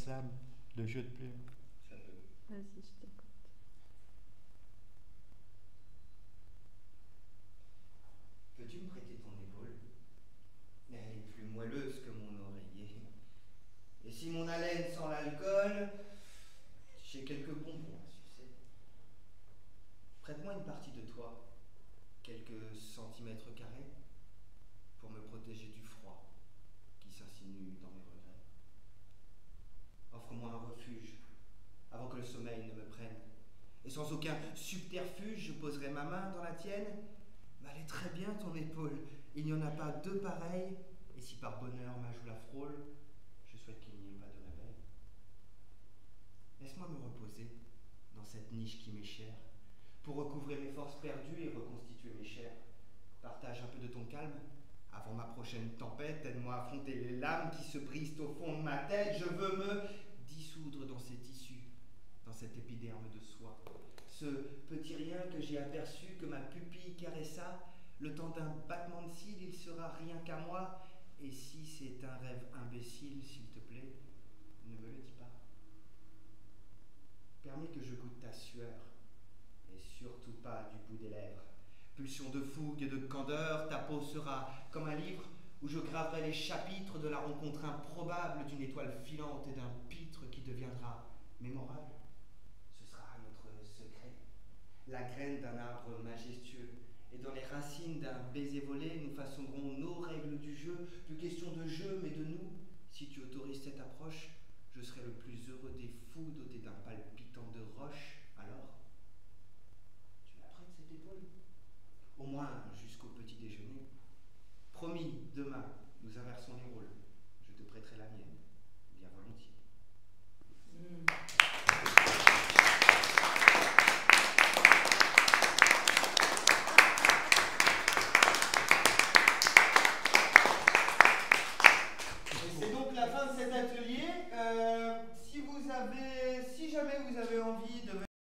Sable, de jeu de plume. Ça peut. Vas-y, je t'écoute. Peux-tu me prêter ton épaule? Elle est plus moelleuse que mon oreiller. Et si mon haleine sent l'alcool, j'ai quelques bonbons à sucer. Prête-moi une partie de toi, quelques centimètres carrés, pour me protéger du froid qui s'insinue dans mes regrets. Offre-moi un refuge avant que le sommeil ne me prenne. Et sans aucun subterfuge, je poserai ma main dans la tienne. M'allait très bien ton épaule, il n'y en a pas deux pareilles, et si par bonheur ma joue la frôle, je souhaite qu'il n'y ait pas de réveil. Laisse-moi me reposer dans cette niche qui m'est chère, pour recouvrer mes forces perdues et reconstituer mes chairs. Partage un peu de ton calme, avant ma prochaine tempête, aide-moi à affronter les lames qui se brisent au fond de ma tête. Je veux me dissoudre dans ces tissus, dans cet épiderme de soie. Ce petit rien que j'ai aperçu, que ma pupille caressa, le temps d'un battement de cils, il sera rien qu'à moi. Et si c'est un rêve imbécile, s'il te plaît, ne me le dis pas. Permets que je goûte ta sueur, et surtout pas du bout des lèvres. Pulsion de fougue et de candeur, ta peau sera comme un livre où je graverai les chapitres de la rencontre improbable d'une étoile filante et d'un pitre qui deviendra mémorable. Ce sera notre secret, la graine d'un arbre majestueux, et dans les racines d'un baiser volé, nous façonnerons nos règles du jeu, plus question de jeu mais de nous. Si tu autorises cette approche, je serai le plus heureux des fous doté d'un palpitant de roche. Alors, tu la prêtes cette épaule? Au moins jusqu'au petit déjeuner. Promis, demain, nous inversons les rôles.